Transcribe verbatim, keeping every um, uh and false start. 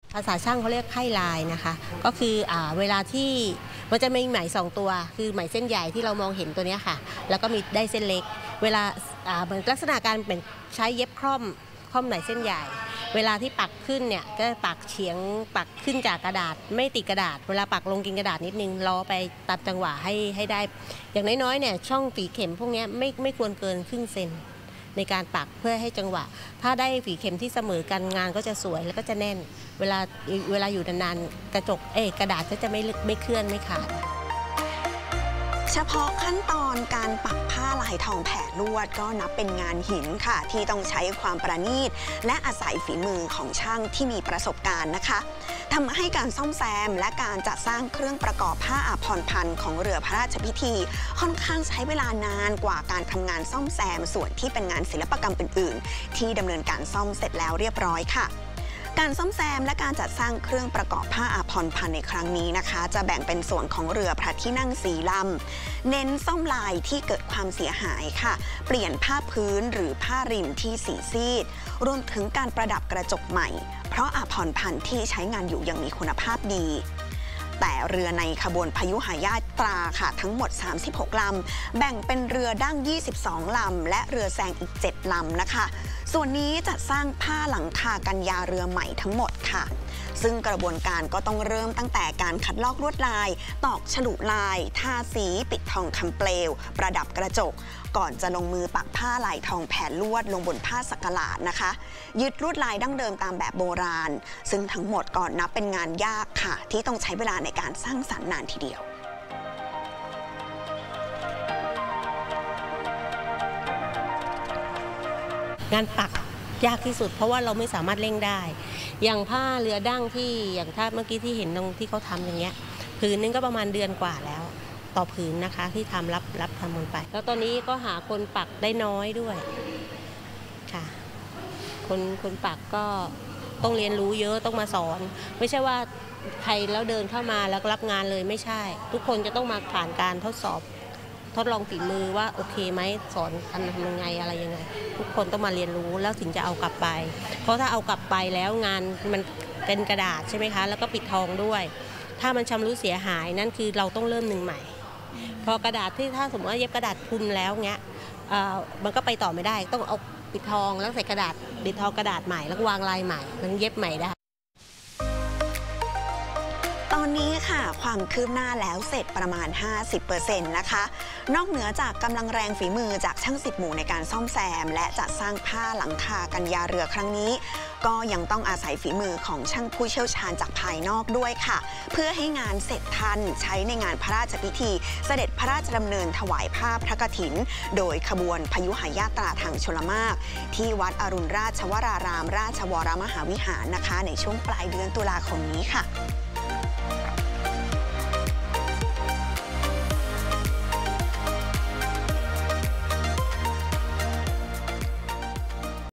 ภาษาช่างเขาเรียกไข่ลายนะคะก็คืออ่าเวลาที่มันจะมีไหมสองตัวคือไหมเส้นใหญ่ที่เรามองเห็นตัวนี้ค่ะแล้วก็มีได้เส้นเล็กเวลาอ่าเหมือนลักษณะการเป็นใช้เย็บคล่อมคล่อมไหมเส้นใหญ่เวลาที่ปักขึ้นเนี่ยก็ปักเฉียงปักขึ้นจากกระดาษไม่ติดกระดาษเวลาปักลงกินกระดาษนิดนึงล้อไปตามจังหวะให้ให้ได้อย่างน้อยๆเนี่ยช่องฝีเข็มพวกนี้ไม่ไม่ควรเกินครึ่งเซนในการปักเพื่อให้จังหวะถ้าได้ฝีเข็มที่เสมอกันงานก็จะสวยแล้วก็จะแน่นเวลาเวลาอยู่นานๆกระจกเอ๊กระดาษก็จะไม่ไม่เคลื่อนไม่ขาดเฉพาะขั้นตอนการปักผ้าลายทองแผ่ลวดก็นับเป็นงานหินค่ะที่ต้องใช้ความประณีตและอาศัยฝีมือของช่างที่มีประสบการณ์นะคะทำให้การซ่อมแซมและการจัดสร้างเครื่องประกอบผ้าอาภรณ์พันของเรือพระราชพิธีค่อนข้างใช้เวลานานกว่าการทำงานซ่อมแซมส่วนที่เป็นงานศิลปกรรมอื่นๆที่ดำเนินการซ่อมเสร็จแล้วเรียบร้อยค่ะการซ่อมแซมและการจัดสร้างเครื่องประกอบผ้าอาภรณ์พันในครั้งนี้นะคะจะแบ่งเป็นส่วนของเรือพระที่นั่งสี่ลำเน้นซ่อมลายที่เกิดความเสียหายค่ะเปลี่ยนผ้าพื้นหรือผ้าริมที่สีซีดรวมถึงการประดับกระจกใหม่เพราะอาภรณ์พันที่ใช้งานอยู่ยังมีคุณภาพดีแต่เรือในขบวนพยุหายาตราค่ะทั้งหมดสามสิบหกลำแบ่งเป็นเรือดั้งยี่สิบสองลำและเรือแซงอีกเจ็ดลำนะคะส่วนนี้จัดสร้างผ้าหลังคากันยาเรือใหม่ทั้งหมดค่ะซึ่งกระบวนการก็ต้องเริ่มตั้งแต่การคัดลอกลวดลายตอกฉลุลายทาสีปิดทองคำเปลวประดับกระจกก่อนจะลงมือปักผ้าลายทองแผ่ลวดลงบนผ้าสักหลาดนะคะยึดลวดลายดั้งเดิมตามแบบโบราณซึ่งทั้งหมดก่อนนับเป็นงานยากค่ะที่ต้องใช้เวลาในการสร้างสรรค์นานทีเดียวงานปักยากที่สุดเพราะว่าเราไม่สามารถเร่งได้อย่างผ้าเรือดั้งที่อย่างถ้าเมื่อกี้ที่เห็นตรงที่เขาทำอย่างเงี้ยผืนนึงก็ประมาณเดือนกว่าแล้วต่อผืนนะคะที่ทำรับรับทำลงไปแล้วตอนนี้ก็หาคนปักได้น้อยด้วยค่ะคนคนปักก็ต้องเรียนรู้เยอะต้องมาสอนไม่ใช่ว่าใครแล้วเดินเข้ามาแล้วรับงานเลยไม่ใช่ทุกคนจะต้องมาผ่านการทดสอบทดลองฝีมือว่าโอเคไหมสอนทำทำยังไงอะไรยังไงทุกคนต้องมาเรียนรู้แล้วถึงจะเอากลับไปเพราะถ้าเอากลับไปแล้วงานมันเป็นกระดาษใช่ไหมคะแล้วก็ปิดทองด้วยถ้ามันชำรุดเสียหายนั่นคือเราต้องเริ่มหนึ่งใหม่พอกระดาษที่ถ้าสมมติว่าเย็บกระดาษพุนแล้วเงี้ยมันก็ไปต่อไม่ได้ต้องเอาปิดทองแล้วใส่กระดาษปิดทองกระดาษใหม่แล้ววางลายใหม่มันเย็บใหม่ได้ตอนนี้ค่ะความคืบหน้าแล้วเสร็จประมาณ ห้าสิบเปอร์เซ็นต์ นะคะนอกเหนือจากกำลังแรงฝีมือจากช่างสิบหมู่ในการซ่อมแซมและจัดสร้างผ้าหลังคากันยาเรือครั้งนี้ก็ยังต้องอาศัยฝีมือของช่างผู้เชี่ยวชาญจากภายนอกด้วยค่ะเพื่อให้งานเสร็จทันใช้ในงานพระราชพิธีเสด็จพระราชดำเนินถวายผ้าพระกฐินโดยขบวนพยุหายาตราทางชลมารที่วัดอรุณราชวรารามราชวรมหาวิหารนะคะในช่วงปลายเดือนตุลาคมนี้ค่ะ